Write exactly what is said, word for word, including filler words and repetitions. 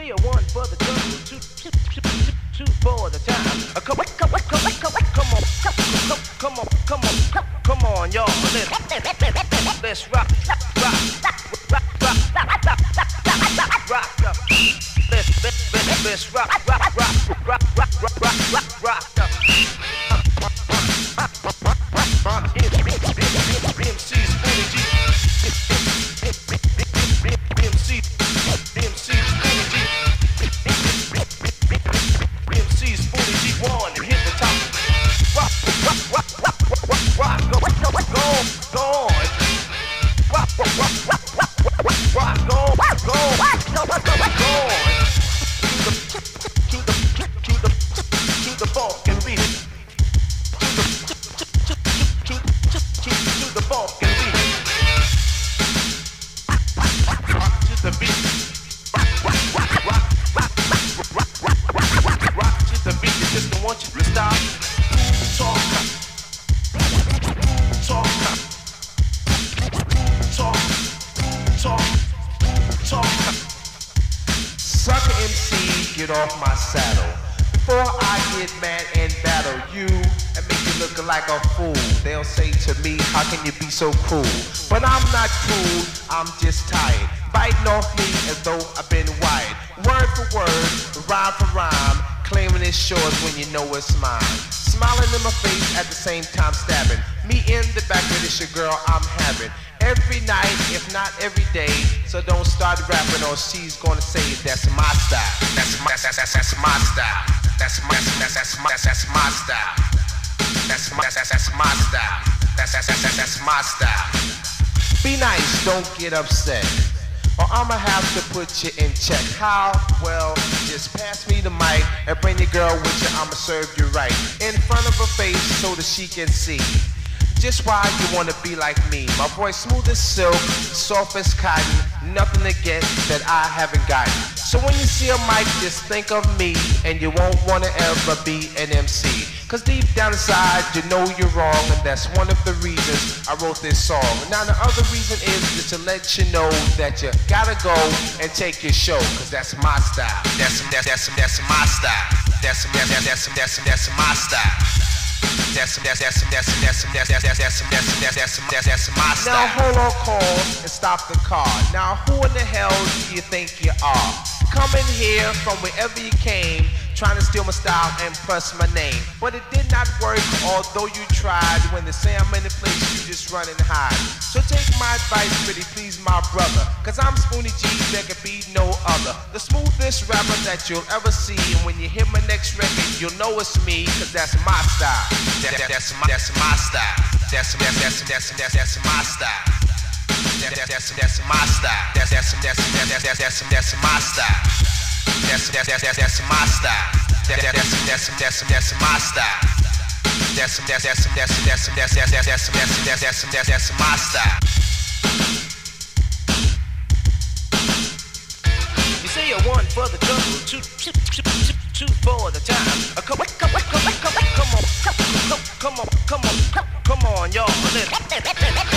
say a one for the double, two, two, two, two, two for the time. A come, come, come, come, come, come on, come, come, come on, come on, come, come on, y'all. Let's, let's rock, rock, rock, rock, rock, rock, rock, rock up. Let's, let's, let's, let's rock, rock, rock, rock, rock, rock, rock, rock, rock up. M C's energy. M C, M C's energy. M C's energy one and hit the top. Rock, rock, rock, rock, rock, rock, go, go, go, go on. Rock, rock, rock, rock, rock, rock, go, go, go, go, go on. To the, to the, to the, to the funk and beat it. To the, to, to, to, to the funk and beat it. To the beat. Rock, rock, rock, rock, rock, rock, rock, rock, rock, rock to the beat. You just don't want you to stop. Talk, talk, talk, talk, talk. Sucker M C, get off my saddle. Before I get mad and battle you and make you look like a fool, they'll say to me, how can you be so cruel? But I'm not cruel, I'm just tired, biting off me as though I've been wired. Word for word, rhyme for rhyme, claiming it's yours when you know it's mine. Smiling in my face at the same time stabbing me in the back with this your girl I'm having. Every night, if not every day, so don't start rapping or she's gonna say that's my style. That's my, that's, that's, that's my style. That's my, that's, that's my, that's my style. That's my, that's, that's my style. That's, that's, that's, that's my style. Be nice, don't get upset, or I'ma have to put you in check. How? Well, just pass me the mic and bring your girl with you, I'ma serve you right. In front of her face so that she can see just why you wanna be like me. My voice smooth as silk, soft as cotton, nothing to get that I haven't gotten. So when you see a mic, just think of me, and you won't wanna ever be an M C. Cause deep down inside, you know you're wrong, and that's one of the reasons I wrote this song. Now the other reason is just to let you know that you gotta go and take your show, cause that's my style. That's that's that's, that's my style. That's that's that's that's that's my style. That's that's that's that's that's that's that's that's that's that's that's that's my style. Now hold on, call and stop the car. Now who in the hell do you think you are? Coming here from wherever you came, trying to steal my style and press my name. But it did not work, although you tried. When they say I'm in the place, you just run and hide. So take my advice, pretty please, my brother, cause I'm Spoonie G, there could be no other. The smoothest rapper that you'll ever see. And when you hear my next record, you'll know it's me, cause that's my style. That, that, that's my, that's my style. That's that's that's that's that's that's my style. That, that, that's that's my style. That's that's that's that's that's that's that's my style. That's that's that's that's my style. That, that, that's that's that's that's my style. That's that's that's that's that's that's that's that's that's that's that's that's my style. You say a one for the double, two, two, two, two, two for the time. A come, come, come, come, come, come on, come, come, come on, come on, come on, y'all. Let's,